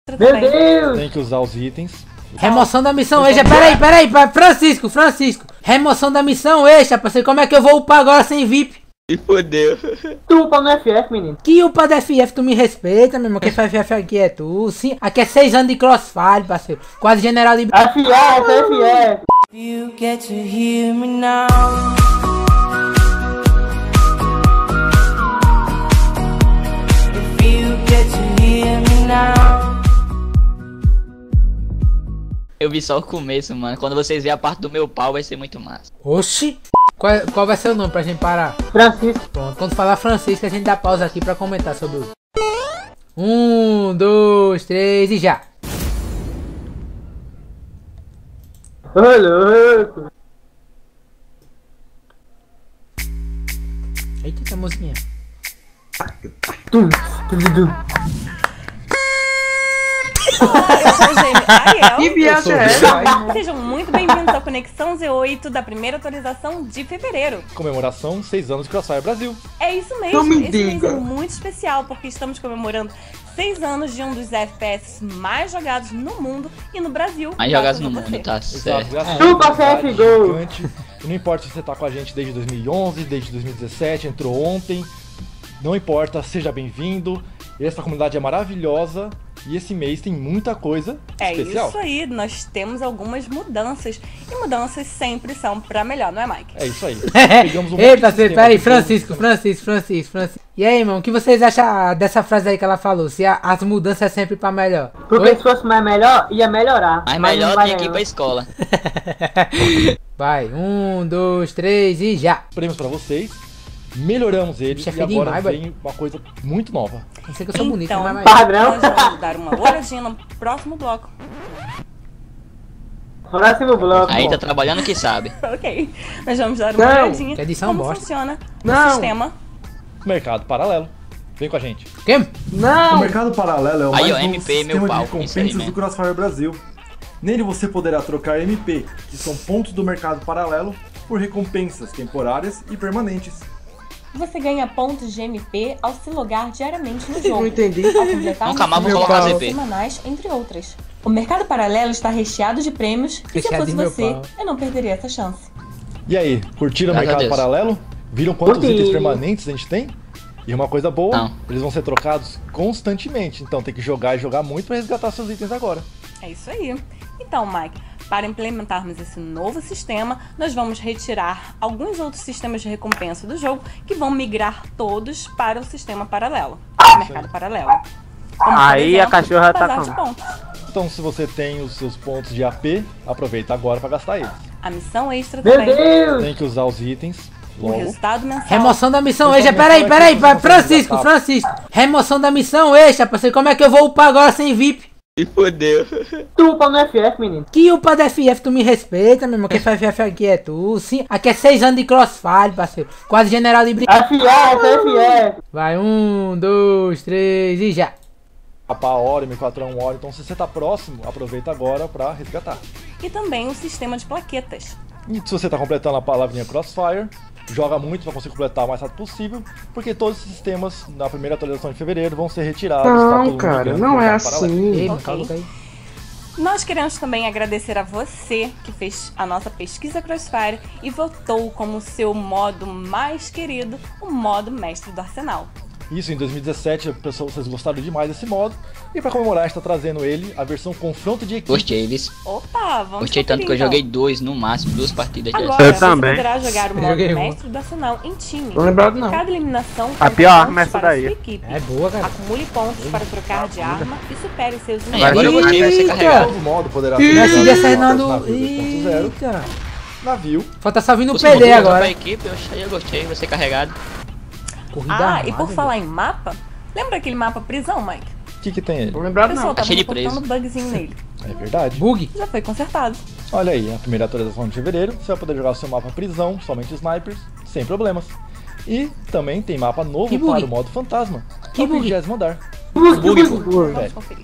Meu Deus! Tem que usar os itens. Remoção da missão extra. Peraí, Francisco. Remoção da missão extra, parceiro. Como é que eu vou upar agora sem VIP? E fodeu. Tu upa no FF, menino. Que upa da FF, tu me respeita, meu irmão. Que FF aqui é tu. Sim, aqui é 6 anos de crossfire, parceiro. Quase general de... FF. You get to hear me now. If you get to hear me now. Eu vi só o começo, mano. Quando vocês verem a parte do meu pau, vai ser muito massa. Oxi. Qual vai ser o nome pra gente parar? Francisco. Pronto, quando falar Francisco, a gente dá pausa aqui pra comentar sobre o... 1, 2, 3 e já. Ô louco. Eita, que musiquinha. Tum. Eu sou o Gêmeo Ariel. Que viagem é essa? Sejam muito bem-vindos ao Conexão Z8 da primeira atualização de fevereiro. Comemoração 6 anos de Crossfire Brasil. É isso mesmo, Não me esse mês diga. é muito especial porque estamos comemorando 6 anos de um dos FPS mais jogados no mundo e no Brasil. Mais jogados no graças a mundo, você. tá certo. Chupa, CSGO. E não importa se você tá com a gente desde 2011, desde 2017, entrou ontem. Não importa, seja bem-vindo. Essa comunidade é maravilhosa. E esse mês tem muita coisa especial. É isso aí, nós temos algumas mudanças. E mudanças sempre são pra melhor, não é, Mike? É isso aí. Pegamos um Ei, monte de parceiro, sistema peraí, de Francisco. E aí, irmão, o que vocês acham dessa frase aí que ela falou? Se as mudanças é sempre pra melhor. Porque Oi? se fosse mais melhor, ia melhorar. Mas não melhor vai tinha que ir não. pra escola. Vai, 1, 2, 3 e já. prêmios pra vocês. Melhoramos eles Bicho, é e feio agora demais, vem uma coisa muito nova. Não sei que eu sou bonito, Então, mas... Padrão. nós vamos dar uma olhadinha no próximo bloco. Próximo bloco. Aí tá trabalhando que sabe. Ok, nós vamos dar uma Não, olhadinha que edição como bosta. funciona Não. o sistema. Mercado paralelo. Vem com a gente. Quem? O Não! Mercado Paralelo é o Aí, mais ó, novo MP, meu sistema pau, de isso aí recompensas mesmo. do Crossfire Brasil. Nele você poderá trocar MP, que são pontos do mercado paralelo, por recompensas temporárias e permanentes. Você ganha pontos de MP ao se logar diariamente no jogo. Não entendi. Ao completar Nunca mais vou missões colocar diárias ZP. semanais, entre outras. O mercado paralelo está recheado de prêmios e se eu Recheado fosse de meu você, pau. eu não perderia essa chance. E aí, curtiram o Graças a mercado Deus. paralelo? Viram quantos Curti. itens permanentes a gente tem? E uma coisa boa, Não. eles vão ser trocados constantemente. Então tem que jogar e jogar muito pra resgatar seus itens agora. É isso aí. Então, Mike, para implementarmos esse novo sistema, nós vamos retirar alguns outros sistemas de recompensa do jogo que vão migrar todos para o sistema paralelo, o mercado paralelo. Como, por Aí a exemplo, cachorra tá bazar de como? pontos. Então se você tem os seus pontos de AP, aproveita agora pra gastar eles. A missão extra Meu também. Deus! Tem que usar os itens O logo. resultado mensal. Remoção da missão Então, extra. mas Peraí, como é que você Francisco. resgatar? Remoção da missão extra, parceiro. Como é que eu vou upar agora sem VIP? E fodeu. Tu upa no FF, menino. Que upa da FF, tu me respeita, meu irmão. Que FF aqui é tu. Sim, aqui é 6 anos de crossfire, parceiro. Quase general de... FF. Vai, 1, 2, 3 e já. Mapa hora, M4 hora. Então se você tá próximo, aproveita agora pra resgatar. E também o sistema de plaquetas. E se você tá completando a palavrinha Crossfire, joga muito pra conseguir completar o mais rápido possível, porque todos os sistemas na primeira atualização de fevereiro vão ser retirados. tá todo Não, mundo cara, migrando não pro é mercado paralelo. assim. Ei, Ok. cala a boca aí. Nós queremos também agradecer a você que fez a nossa pesquisa Crossfire e votou como seu modo mais querido, o modo mestre do Arsenal. Isso, em 2017, vocês gostaram demais desse modo, e pra comemorar, a gente tá trazendo ele, a versão confronto de equipe. Gostei, Viz. Opa, vamos Gostei tanto que eu conferir, joguei então. 2 no máximo, 2 partidas dessas. Agora, Eu você também. poderá jogar o Eu modo joguei uma. mestre do Arsenal em time. Não lembrado, não. Cada eliminação A conta pior pontos arma é essa para a daí. sua equipe. É boa, cara. Acumule pontos para trocar de arma e supere seus Aí, agora eu inimigos. gostei, vai ser Eita. O carregado. novo modo poderá ser Mestre jogado de com Fernando. navio 2.0, Eita. navio, Falta só vir no Você PD mudou agora. pra equipe, eu gostei, vai ser carregado. Corrida Ah, armada, e por velho. falar em mapa, lembra aquele mapa prisão, Mike? o que tem ele? Não O lembrado, pessoal não. tava cheio de reportando preso. bugzinho nele. É verdade. Bug. Já foi consertado. Olha aí, a primeira atualização de fevereiro, você vai poder jogar o seu mapa prisão, somente snipers, sem problemas. E também tem mapa novo Que bug? para o modo fantasma, Que é o bug? 20º andar. Vamos conferir.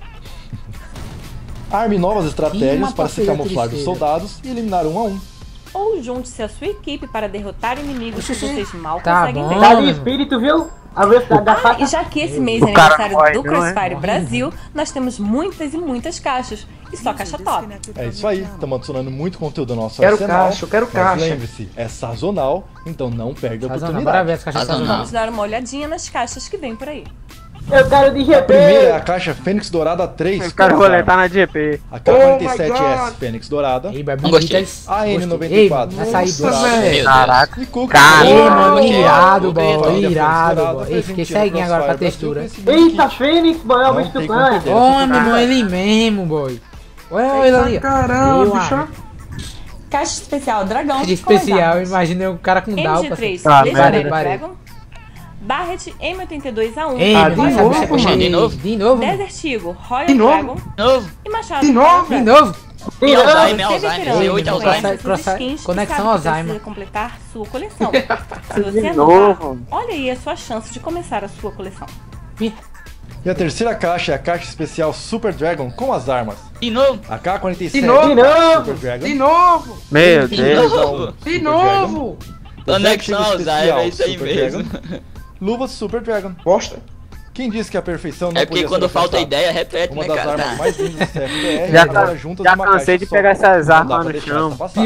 Arme novas Que estratégias mapa para se feio camuflar aquele dos seja. soldados e eliminar um a um. Ou junte-se à sua equipe para derrotar inimigos que vocês mal Tá conseguem bom. ver. Tá de espírito, viu? A velocidade da E faca. já que esse mês é O cara aniversário morre, do não é? Crossfire Brasil, nós temos muitas e muitas caixas. E só caixa top. É isso aí, estamos adicionando muito conteúdo no nosso Quero arsenal. caixa, eu quero mas caixa. lembre-se, é sazonal, então não perde a Sazonal, bora ver oportunidade. as caixas Sazonal. sazonal. Vamos dar uma olhadinha nas caixas que vem por aí. Eu quero de A primeira é a GP. caixa Fênix Dourada 3. Eu quero com as roletar armas. na GP. A K47S Fênix Dourada. Ei, vai Não gostei. bonitas. A Ei, N94. vai sair Nossa, dois. velho. Meu Deus. Caraca. E Cuca. Cara, Ei, Ei, mano, ok. irado, Ok, boy, Família irado, Fênix boy. Dourada, Ei, fiquei presenteando ceguinho agora com a Crossfire textura. Brasil, esse Eita, link Fênix, boy, ó, o não bicho tem do como clã. perder. Homem, mano, ele mesmo, boy. Olha ele ali. ó. Caramba, Eu, bicho. Caixa especial dragão. De com as especial, armas. imagina o cara com Down. MG3 Ah, Legendary parei. Dragon. Barret M82A1. Ei, Ah, meu, de essa novo, bicha é mano. bonita. De novo? De novo? mano. Desert Eagle Royal De novo? Dragon. Novo. E Machado. De novo? De novo? E Tirando. Alzheimer, Você Alzheimer. veterano, Z8 conhece Alzheimer. essas Crossfire- skins e Conexão sabe que Alzheimer. precisa completar sua coleção. Se você De anotar, novo? olha aí a sua chance de começar a sua coleção. E a terceira caixa é a caixa especial Super Dragon com as armas. De novo. A K47 De novo? De novo. Super Dragon. De novo! Meu Deus! De Super novo! Dragon. Conexão Executive Alzheimer, é Especial isso aí Super mesmo. Dragon. Luvas Super Dragon. Bosta! Quem disse que a perfeição não É porque podia quando ser falta alcançada? ideia, repete, Uma né, das cara? armas mais lindas do CFBR Já agora tá- juntas já numa cansei caixa de só. pegar essas Não armas dá pra no deixar chão. essa passar.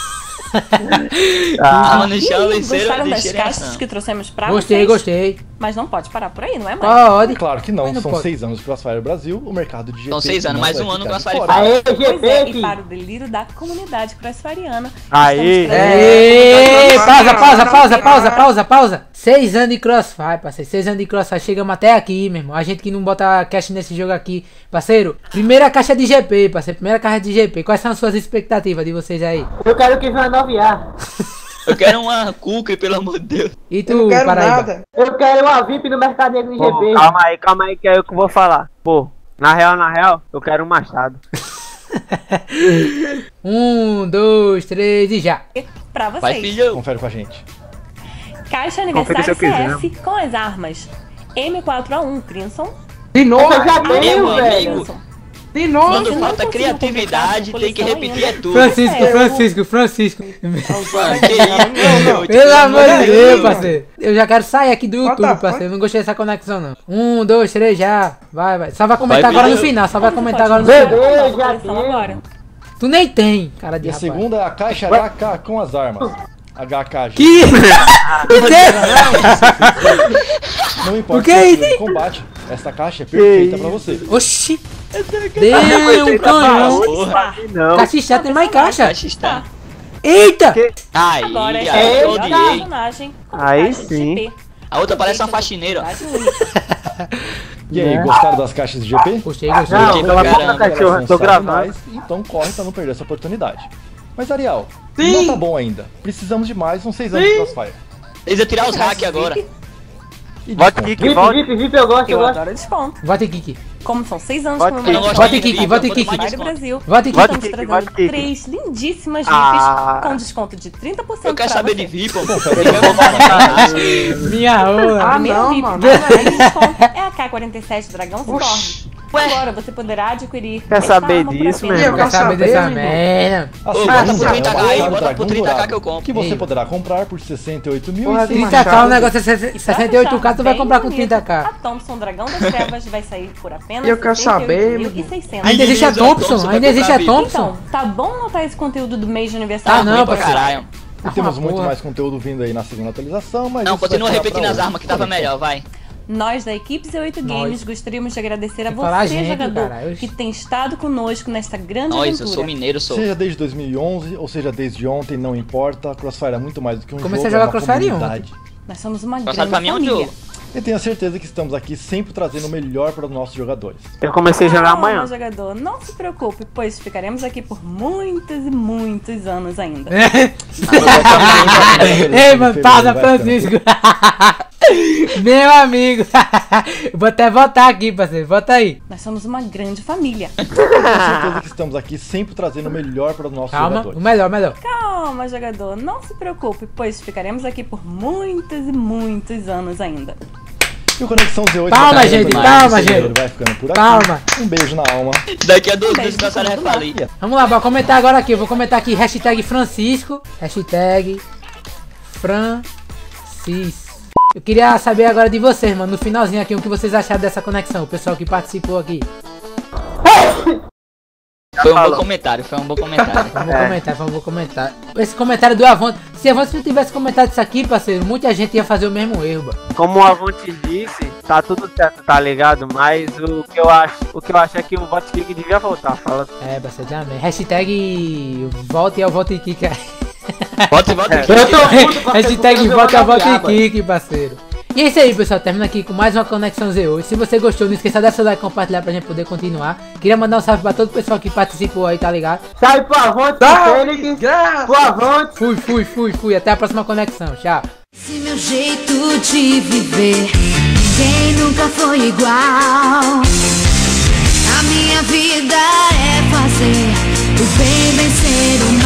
Ah, Mano, chão, Gostaram das lixeira caixas que trouxemos pra Gostei, vocês? gostei. Mas não pode parar por aí, não é, mãe? Pode. Claro que não, Mas não são pode. 6 anos de Crossfire Brasil, o mercado de GP São 6 anos, não mais vai um ano ficar no de Crossfire fora. Aê, Pois é, GP, e filho. para o delírio da comunidade crossfariana, Aí. estamos trazendo- Ei, pausa. 6 anos de Crossfire, parceiro. 6 anos de Crossfire. Chegamos até aqui, meu irmão. A gente que não bota cash nesse jogo aqui. Parceiro, primeira caixa de GP, parceiro. Primeira caixa de GP. Quais são as suas expectativas de vocês aí? Eu quero que venha 9A. Eu quero uma cookie, pelo amor de Deus. E eu tu, não quero Paraíba? nada. Eu quero uma VIP no Mercado Negro de Pô, GP. calma aí, que é eu que vou falar. Pô, na real, eu quero um machado. 1, 2, 3 e já. Pra Vai, vocês. filho. Confere com a gente. Caixa Confira se aniversário eu quiser. CS com as armas M4A1 Crimson. De novo! Eu já Meu tenho, amigo. velho. Crimson. De novo! Quando não falta consigo criatividade, completar tem que a repetir coleção é tudo. Francisco. Mano, que isso? Pelo amor de Deus, Deus. parceiro. Eu já quero sair aqui do What the YouTube, fuck? parceiro. Não gostei dessa conexão, não. 1, 2, 3 já. Vai. Só vai comentar Vai, agora no filho. final. Só vai Você comentar pode agora no completar final. Bebê, a já coleção tenho. agora. Tu nem tem, cara de E a rapaz. segunda é a caixa HK com as armas. HKG. Que? O quê? Não importa O que é o isso? estilo de combate, essa caixa é perfeita pra você. Oxi. Deu um canhão. Porra. Não. Caixa tem mais caixa. Caixa está. Eita. Aí, Agora aí, é eu o odiei. personagem com Aí caixa de sim. GP. A outra parece uma faxineira. Identidade única. E aí, gostaram das caixas de GP? Gostei. Não, Gostei pra cala a boca, caramba, cachorro, Não tô sabe gravando. mais, então corre pra não perder essa oportunidade. Mas Ariel, Sim. não tá bom ainda. Precisamos de mais uns 6 anos de Crossfire. Eles iam tirar os hacks agora. E Vote desconto. Kiki, VIP, vote. VIP, eu gosto, eu Eu gosto. adoro desconto. Vote Kiki. Como são 6 anos Vote com Kiki. Eu não gosto Vote de Kiki, VIP, vote eu vou Kiki. tomar Mário desconto. Brasil. Vote Kiki. Vote Estamos Kiki, trazendo vote Kiki. 3 lindíssimas VIPs Ah. com desconto de 30% Eu quero pra saber você. de VIP, pô. Minha rola. Ah, Primeiro não, VIP mano. mais desconto é a K47 Dragão Storm. Oxi. Agora você poderá adquirir Quer essa saber arma por disso, apenas meu? Eu quero saber saber, dessa meu irmão. merda. A Ô, segunda bota pro é o 30k aí, Machado bota pro Dragão 30k Dourado, que eu compro. que você Ei. poderá comprar por 68 mil Porra de e 30k, o negócio é E pra 68k, tu vai deixar comprar com bem 30k. bonito, a Thompson Dragão das Trevas vai sair por apenas Eu quero saber, 68.600. Ainda existe a Thompson? Ainda existe a Thompson? Então, tá bom anotar esse conteúdo do mês de aniversário? Ah, não, Ruim pra parceiro. caralho. E temos Ah, muito porra. mais conteúdo vindo aí na segunda atualização, mas Não, isso vai continua ficar repetindo pra as outra. armas que tava melhor, vai. Nós da equipe Z8 Games gostaríamos de agradecer a Tem que falar a você, gente, jogador, cara. Eu- que tem estado conosco nesta grande Nós, eu aventura. sou mineiro, sou. Seja desde 2011, ou seja desde ontem, não importa. Crossfire é muito mais do que um Comecei jogo, a jogar é uma Crossfire comunidade. Nós somos uma Crossfire grande pra mim é um família. jogo. E tenha certeza que estamos aqui sempre trazendo o melhor para os nossos jogadores. Eu comecei a jogar Calma, amanhã. jogador, não se preocupe, pois ficaremos aqui por muitos e muitos anos ainda. Ei, mano, pausa, Francisco. Meu amigo. Vou até votar aqui, parceiro. Vota aí. Nós somos uma grande família. Tenha certeza que estamos aqui sempre trazendo o melhor para os nossos Calma, jogadores. o melhor. Calma, jogador, não se preocupe, pois ficaremos aqui por muitos e muitos anos ainda. E o Conexão Z8 Calma, vai gente, ficando calma, mais, gente. ele vai ficando por aqui. Calma. Um beijo na alma. Daqui a 2 dias Beijo, o Crossfire vai tudo bom. falir. Vamos lá, vou comentar agora aqui. Eu vou comentar aqui hashtag Francisco. Hashtag Francisco. Eu queria saber agora de vocês, mano, no finalzinho aqui, o que vocês acharam dessa conexão, o pessoal que participou aqui. Foi um bom comentário, foi um bom comentário. Foi um bom comentário. Esse comentário do Avante, se Avante não tivesse comentado isso aqui, parceiro, muita gente ia fazer o mesmo erro, mano. Como o Avante disse, tá tudo certo, tá ligado? Mas o que eu acho é que o vote kick devia voltar, fala. É, parceiro, também. Hashtag volte ao vote kick. Volte. Eu tô puto com a Hashtag pessoa volte ao vote que kick, parceiro. E é isso aí, pessoal, termina aqui com mais uma Conexão Z hoje. Se você gostou, não esqueça de dar seu like e compartilhar pra gente poder continuar. Queria mandar um salve pra todo o pessoal que participou aí, tá ligado? Sai pro Avante, Fênix. Pro Avante. Fui. Até a próxima conexão. Tchau. Esse meu jeito de viver, ninguém nunca foi igual. A minha vida é fazer o bem vencer o mal.